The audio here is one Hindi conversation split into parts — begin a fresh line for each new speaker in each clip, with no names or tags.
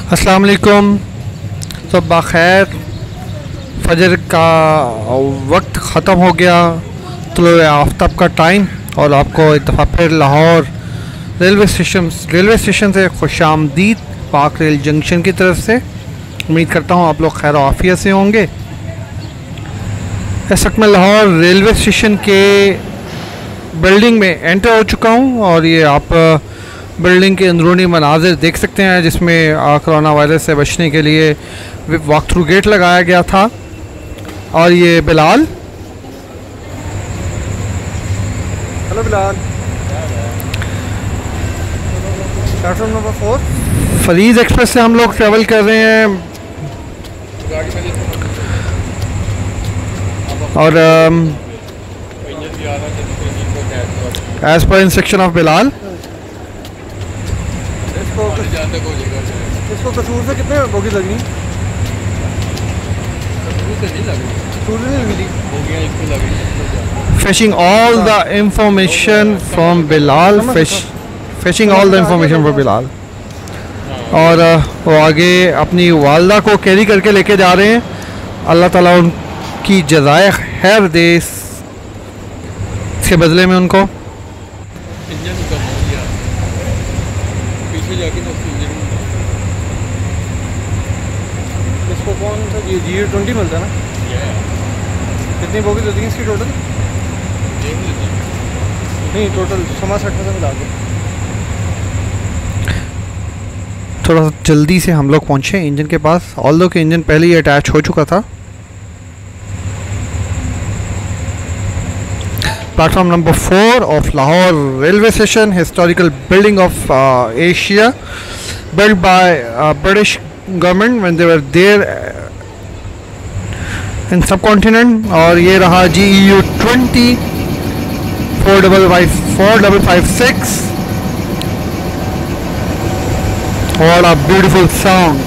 अस्सलाम वालेकुम। सब बखैर। फजर का वक्त ख़त्म हो गया, तुलुए आफ्ताब का टाइम, और आपको एक दफ़ा फिर लाहौर रेलवे स्टेशन से खुशामदीद पाक रेल जंक्शन की तरफ से। उम्मीद करता हूँ आप लोग खैर आफियत से होंगे। इस वक्त मैं लाहौर रेलवे स्टेशन के बिल्डिंग में एंटर हो चुका हूँ और ये आप बिल्डिंग के अंदरूनी मनाजिर देख सकते हैं, जिसमें कोरोना वायरस से बचने के लिए वॉक थ्रू गेट लगाया गया था। और ये Bilal,
hello Bilal, platform number 4
Fareed express से हम लोग ट्रैवल कर रहे हैं। और as per instruction of Bilal,
इसको कसूर से कितने बोगी लगनी?
fetching all the information from Bilal, fetching all the information from Bilal। और वो आगे अपनी वालदा को कैरी करके लेके जा रहे हैं। अल्लाह ताला उनकी जज़ाए खैर दे इसके बदले में उनको।
इसको कौन सा G20 मिलता है ना? कितनी बोगी होती है इसकी टोटल? नहीं, टोटल 67 में मिला दो।
थोड़ा जल्दी से हम लोग पहुँचे इंजन के पास, ऑल्दो के इंजन पहले ही अटैच हो चुका था। Platform number 4 of Lahore railway station, historical building of Asia, built by British government when they were there in subcontinent। और ये रहा GEU 20 4556। What a beautiful sound।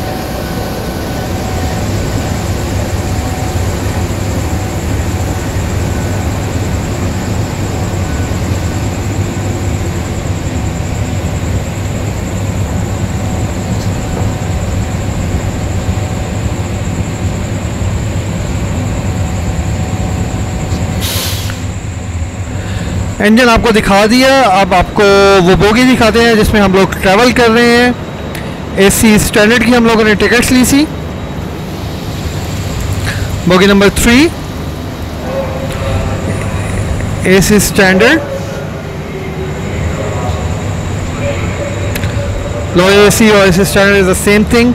Engine आपको दिखा दिया, अब आपको वो बोगी दिखाते हैं जिसमें हम लोग ट्रैवल कर रहे हैं। एसी स्टैंडर्ड की हम लोगों ने टिकट्स ली थी। Bogie number 3 AC standard, low AC और AC standard is the same thing.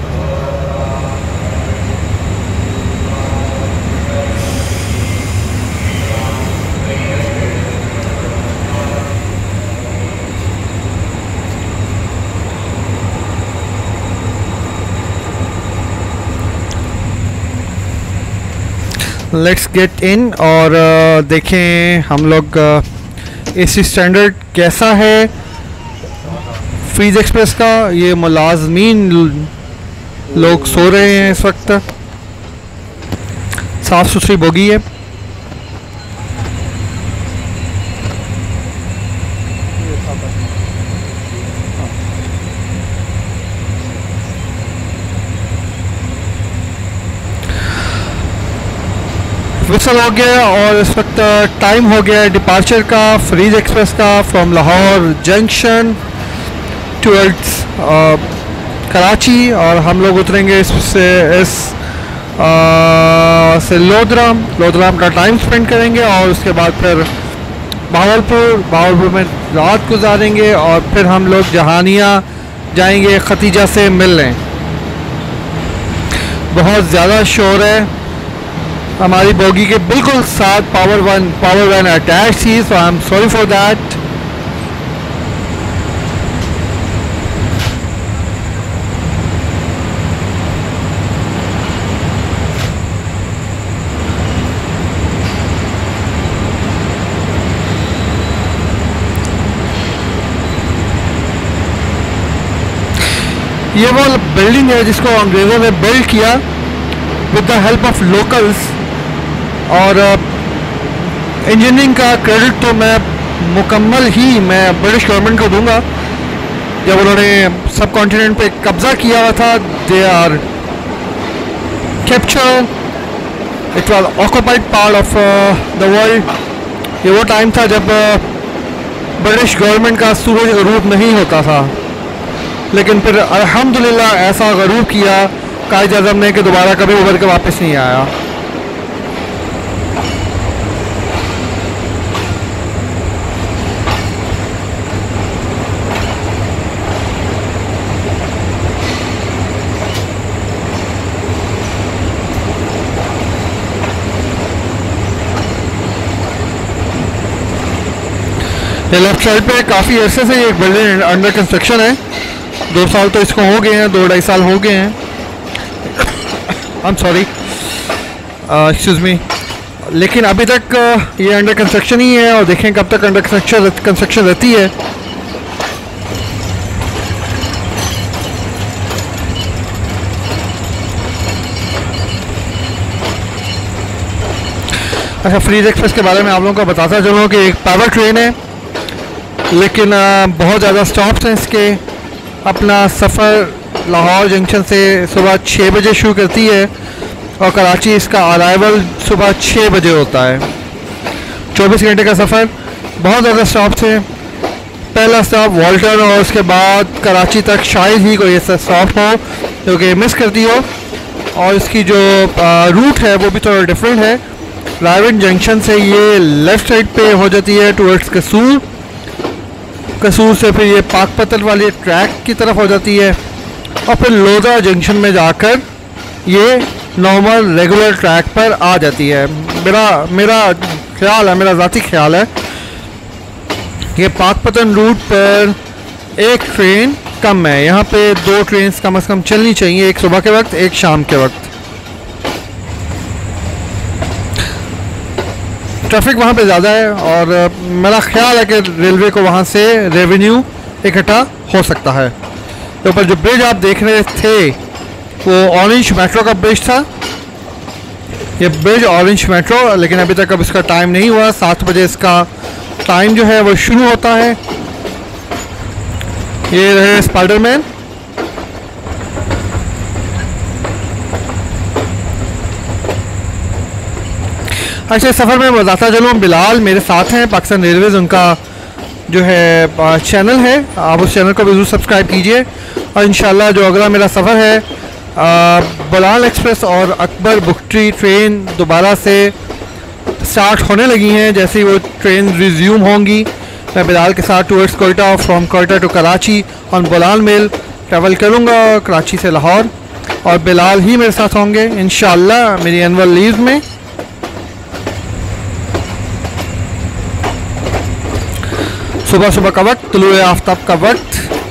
Let's get in और देखें हम लोग एसी स्टैंडर्ड कैसा है। फ्रीज एक्सप्रेस का ये मुलाजमीन लोग सो रहे हैं इस वक्त, साफ़ सुथरी बोगी है। विसल हो गया और इस वक्त टाइम हो गया है डिपार्चर का फ्रीज एक्सप्रेस का from Lahore junction towards Karachi. और हम लोग उतरेंगे से लोधराम का टाइम स्पेंड करेंगे और उसके बाद फिर बहावलपुर में रात गुजारेंगे और फिर हम लोग जहानिया जाएंगे खतीजा से मिलने। बहुत ज़्यादा शोर है। हमारी बोगी के बिल्कुल साथ पावर वैन अटैच थी, so I am sorry for that. ये वो बिल्डिंग है जिसको अंग्रेज़ों ने बिल्ड किया with the help of locals. और इंजीनियरिंग का क्रेडिट तो मैं मुकम्मल ही मैं ब्रिटिश गवर्नमेंट को दूंगा। जब उन्होंने सब कॉन्टिनेंट पे कब्जा किया हुआ था, they are capture, it was occupied part of the world. ये वो टाइम था जब ब्रिटिश गवर्नमेंट का सूरज गरूब नहीं होता था, लेकिन फिर अल्हम्दुलिल्लाह ऐसा गरूब किया कायद आज़म ने कि दोबारा कभी उभर के वापस नहीं आया। ये लेफ्ट साइड पे काफ़ी अरसे से ये बिल्डिंग अंडर कंस्ट्रक्शन है। 2 साल तो इसको हो गए हैं, 2-2.5 साल हो गए हैं। I am sorry, excuse me. लेकिन अभी तक ये अंडर कंस्ट्रक्शन ही है और देखें कब तक अंडर कंस्ट्रक्शन रहती है। अच्छा, फ्रीज एक्सप्रेस के बारे में आप लोगों को बताता चलूँ कि एक पावर ट्रेन है, लेकिन बहुत ज़्यादा स्टॉप्स हैं इसके। अपना सफ़र लाहौर जंक्शन से सुबह 6 बजे शुरू करती है और कराची इसका अराइवल सुबह 6 बजे होता है। 24 घंटे का सफ़र, बहुत ज़्यादा स्टॉप्स हैं। पहला स्टॉप वॉल्टन और उसके बाद कराची तक शायद ही कोई ऐसा स्टॉप हो क्योंकि मिस करती हो। और इसकी जो रूट है वो भी थोड़ा डिफरेंट है। रायवन जंक्शन से ये लेफ़्ट साइड पे हो जाती है टूवर्ड्स कसूर, कसूर से फिर ये पाकपतन वाली ट्रैक की तरफ हो जाती है और फिर लोधा जंक्शन में जाकर ये नॉर्मल रेगुलर ट्रैक पर आ जाती है। मेरा ख्याल है, मेरा ज़ाती ख्याल है कि पाकपतन रूट पर एक ट्रेन कम है। यहाँ पे 2 ट्रेन कम से कम चलनी चाहिए, एक सुबह के वक्त, एक शाम के वक्त। ट्रैफिक वहाँ पे ज़्यादा है और मेरा ख्याल है कि रेलवे को वहाँ से रेवेन्यू इकट्ठा हो सकता है। तो ऊपर जो ब्रिज आप देख रहे थे वो ऑरेंज मेट्रो का ब्रिज था। ये ब्रिज ऑरेंज मेट्रो, लेकिन अभी तक अब इसका टाइम नहीं हुआ। 7 बजे इसका टाइम जो है वो शुरू होता है। ये रहे स्पाइडरमैन। अच्छा, सफ़र में बताता चलूँ, बिलाल मेरे साथ हैं, पाकिस्तान रेलवेज़ उनका जो है चैनल है, आप उस चैनल को भी ज़रूर सब्सक्राइब कीजिए। और इंशाल्लाह जो अगला मेरा सफ़र है बोलान एक्सप्रेस और अकबर बुकट्री ट्रेन दोबारा से स्टार्ट होने लगी हैं। जैसे ही वो ट्रेन रिज्यूम होंगी मैं बिलाल के साथ टूवर्ड्स कोयटा और from Quetta to Karachi on Bolan mail travel करूँगा, कराची से लाहौर। और बिलाल ही मेरे साथ होंगे इंशाल्लाह मेरी एनुअल लीव में। सुबह सुबह का वक्त, तुलुए आफ्ताब का वक्त,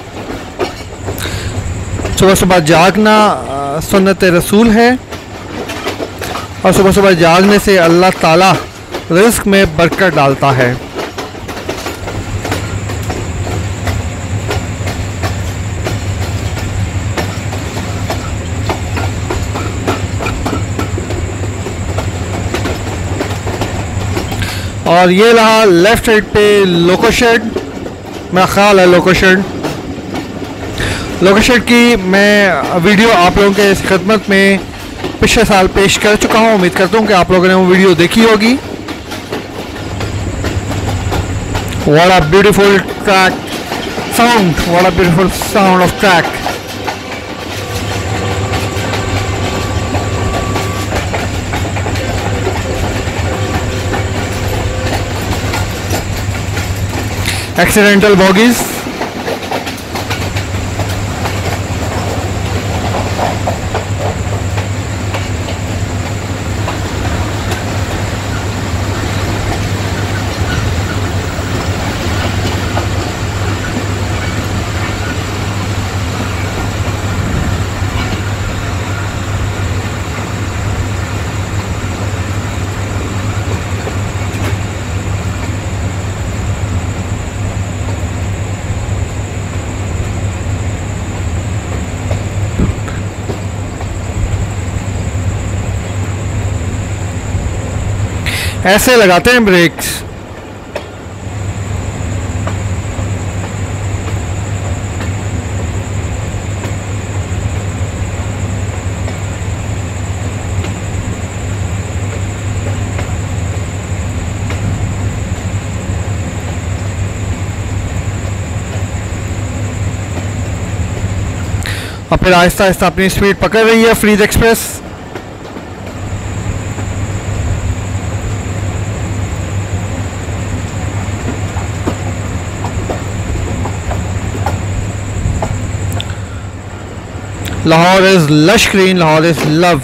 सुबह सुबह जागना सुन्नत रसूल है और सुबह सुबह जागने से अल्लाह ताला रिज़्क़ में बरकत डालता है। और ये रहा लेफ़्ट साइड पे लोको शेड, मेरा ख्याल है लोको शेड की मैं वीडियो आप लोगों के इस खिदमत में पिछले साल पेश कर चुका हूँ। उम्मीद करता हूँ कि आप लोगों ने वो वीडियो देखी होगी। What a beautiful track sound, what a beautiful sound of track. Accidental bogies, ऐसे लगाते हैं ब्रेक्स। और फिर आहिस्ता आहिस्ता अपनी स्पीड पकड़ रही है Fareed express. Lahore is lush green, Lahore is love.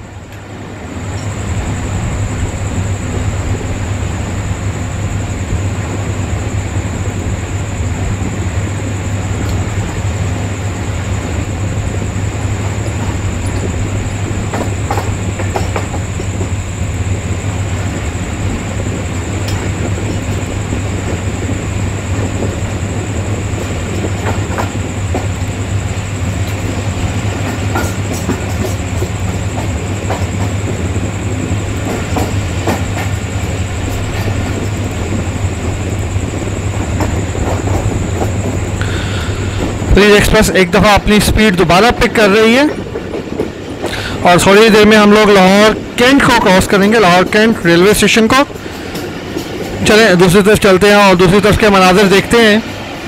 Fareed express एक दफ़ा अपनी स्पीड दोबारा पिक कर रही है और थोड़ी देर में हम लोग लाहौर कैंट को क्रॉस करेंगे, लाहौर कैंट रेलवे स्टेशन को। चलें दूसरी तरफ चलते हैं और दूसरी तरफ के मनाज़र देखते हैं।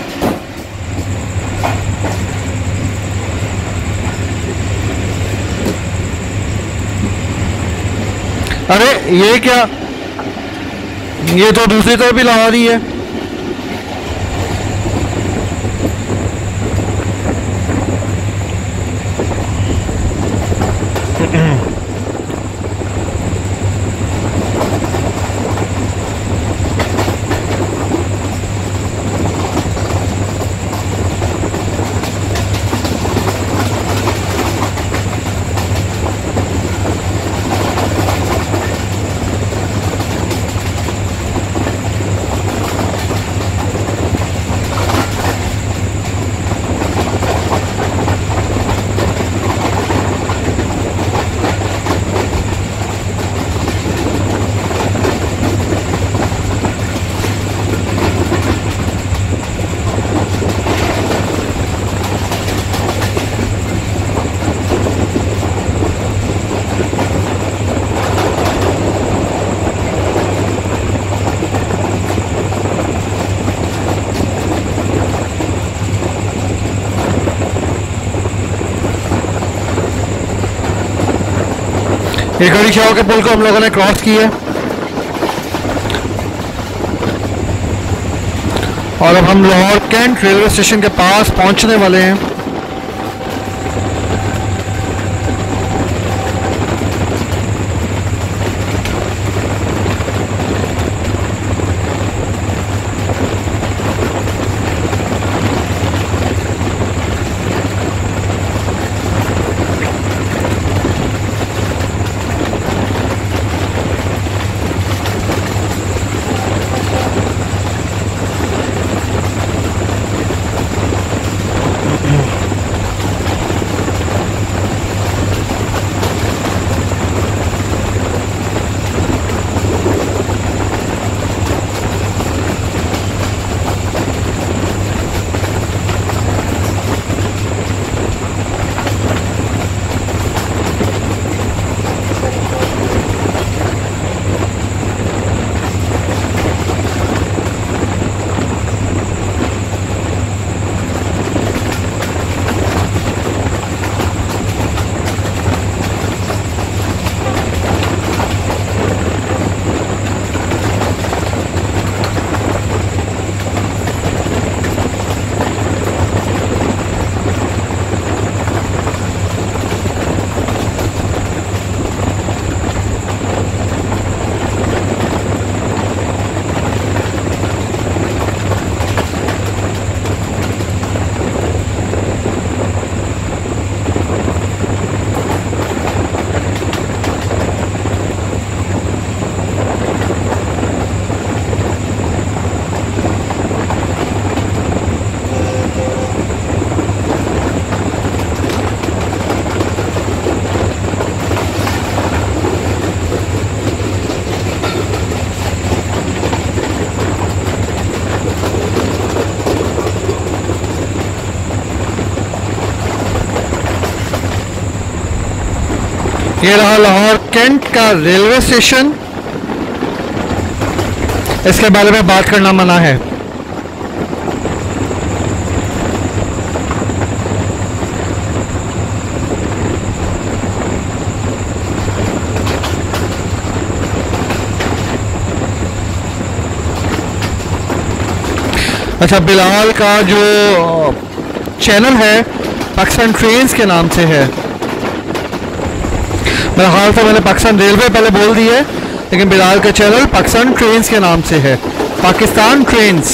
अरे ये क्या, ये तो दूसरी तरफ भी लाहौर ही है। ये गड़ी शाह के पुल को हम लोगों ने क्रॉस किया है और अब हम लाहौर कैंट रेलवे स्टेशन के पास पहुंचने वाले हैं। ये रहा लाहौर कैंट का रेलवे स्टेशन। इसके बारे में बात करना मना है। अच्छा, बिलाल का जो चैनल है पाकिस्तान ट्रेन्स के नाम से है। मेरा ख्याल था मैंने पाकिस्तान रेलवे पहले बोल दी है, लेकिन बिलाल का चैनल पाकिस्तान ट्रेन्स के नाम से है, पाकिस्तान ट्रेन्स।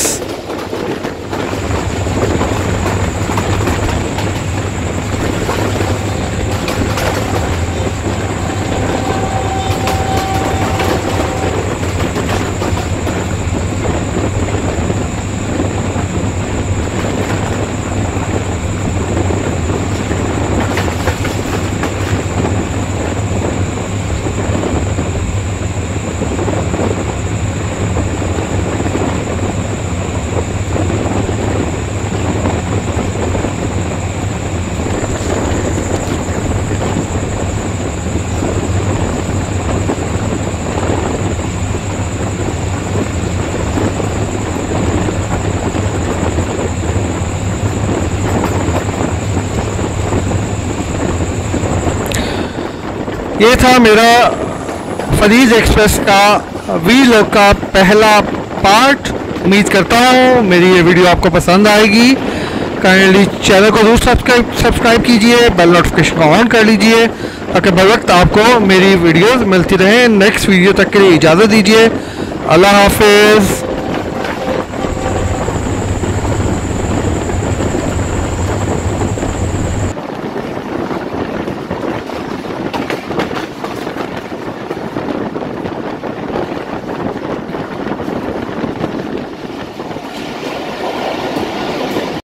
ये था मेरा फरीज एक्सप्रेस का वीलॉग का पहला पार्ट। उम्मीद करता हूँ मेरी ये वीडियो आपको पसंद आएगी। काइंडली चैनल को जरूर सब्सक्राइब कीजिए, बेल नोटिफिकेशन को ऑन कर लीजिए ताकि बर वक्त आपको मेरी वीडियोस मिलती रहें। नेक्स्ट वीडियो तक के लिए इजाज़त दीजिए। अल्लाह हाफिज़।